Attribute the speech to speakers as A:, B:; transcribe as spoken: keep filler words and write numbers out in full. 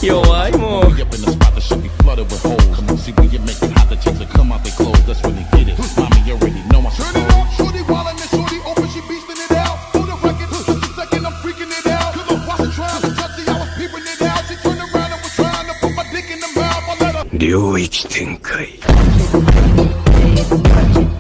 A: 弱いもん。
B: We up in the spot, the shit be flooded with holes. Come on, see we get make it hot, the chicks that come out they clothes. That's when they get it. Mommy, you already know I'm
C: Turn it on, shorty wildin' and shorty open, she beastin' it out. Hold the record, just a second, I'm freaking it out. Cause I wasn't trying to touch it, I was peeping it out. She turned around and was trying to put my dick in the mouth. I let her
A: 領域展開。